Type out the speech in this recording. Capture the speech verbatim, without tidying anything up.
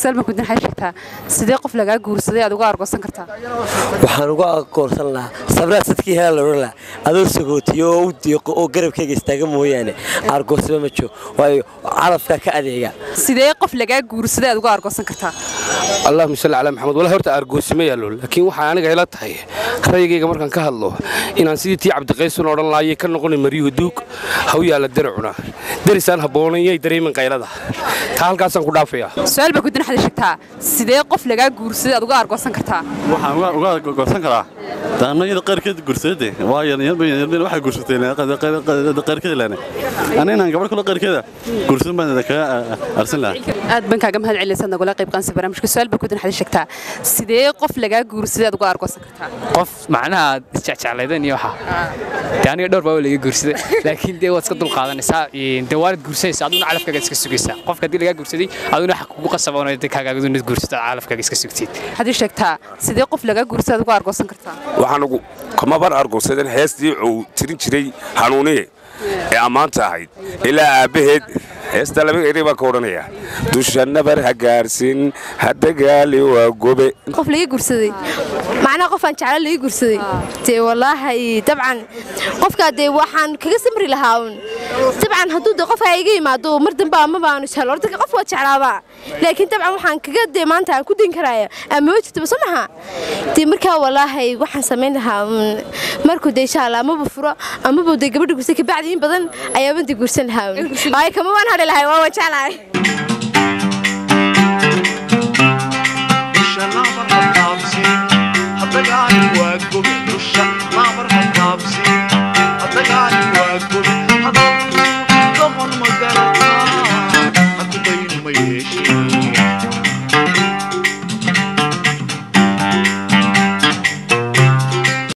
سلمى كنت حاشتها صديق في لقاء جور صديق أدوار قصن كرتها وحنوقع قرصنا لها صبرت تكي هلا ولا أدور سقوط يو ديق أو قرب كي يستجم هو يعني أرقص بمشوا واي عرف كأذية صديق في لقاء جور صديق أدوار قصن كرتها اللهم صل على محمد ولا هرت أرقص ميالول لكن وحنا قايلات هي رأيي جمر كان كهالله إن سيدتي عبد القيس ونور الله يكن نقول مريو دوك هوي على الدرعنا درسان هبوني يدري من قيلده تعال كاسن كدافيا سؤال بكون حاشتها صديق في لقاء جور صديق أدوار قصن كرتها waxaan uga go'san karaa taanayada qaarkeed guursaday waayo yar waxa guursateen qaarkeed laana anina gabadh kale qaarkeeda guursan baan ka arsan lahaa aad banka gam hal cilisana gola qayb qansi barnaamijka su'aal bakudin xadishagtaa sidee qof laga guursaday aad uga argoosan kartaa qof macnaha isjecelaydeen iyo waxa taani dhowr baa laga guursaday laakiin dee waad iska dul qaadanaysaa dee waalid guursanaysa aduna calafkaaga iska sugaysaa qofka hadii laga guursaday aduna xaq kugu qasaboonay dee kaaga aduna guursata calafkaaga iska sugtid xadishagtaa sidee qof laga guursaday aad uga argoosan kartaa waxaan ugu kama bar argoosadan heestii uu tirin jiray hanuuniye ee amaanta ahayd ilaa aabaheed heesta laba eray baa ka oranaya dushanna bar ha gaarsin hadda gaali waa gobe qof laga guursaday macna qof aan jecel laga guursaday tee wallahi dabcan qofka dee waxaan kaga samri lahaa dabcan haduu dee qof ay iga yimaado mar dambe ama baan isal horta qof waa jeclaaba laakiin dabcan waxaan kaga dee maanta aan ku din karaya ama wajibta samaha dee marka wallahi waxaan sameyn lahaa markuu dee insha Allah ama furo ama dee gabadha guursaday ka bacdi in badan ayaa baan dee guursan lahaa ay kama waan hadhay waa wajalaay